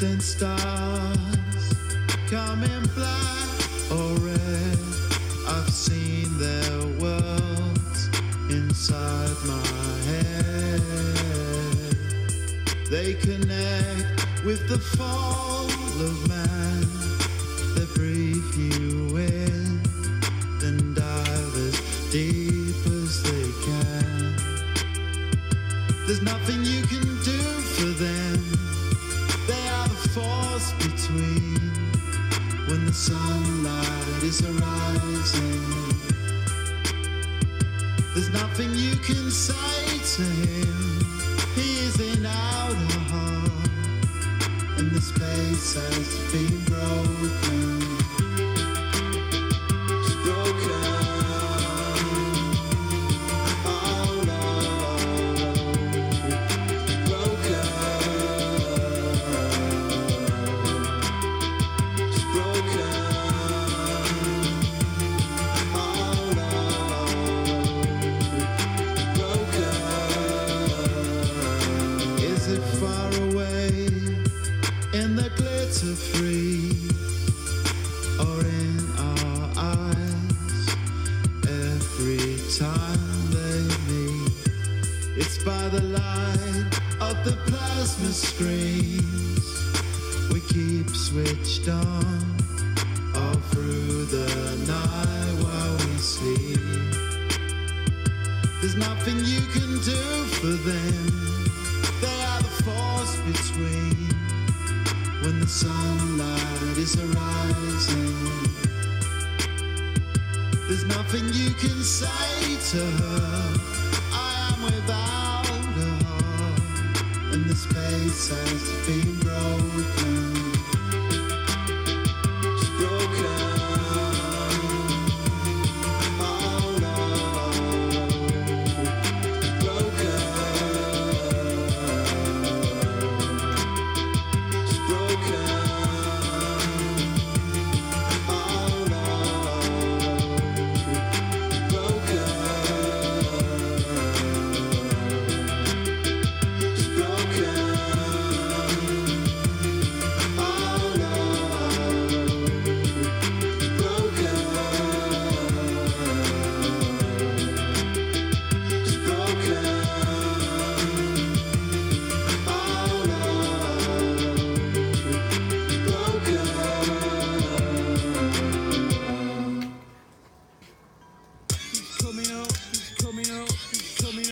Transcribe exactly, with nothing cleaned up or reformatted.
distant stars come in black or red. I've seen their worlds inside my head. They connect with the fall of man. They breathe you in, then dive as deep as they can. There's nothing you can do for them. They are the force between. When the sunlight is arising, there's nothing you can say to him. He is in outer heart, and the space has been broken. It's broken. Oh no, broken. It's broken. Oh no, broken. Is it far away in the glitter free, or in our eyes every time they meet? It's by the light of the plasma screens we keep switched on all through the night while we sleep. There's nothing you can do for them. They are the force between. When the sunlight is arising, there's nothing you can say to her. I am without a heart, and the space has been broken.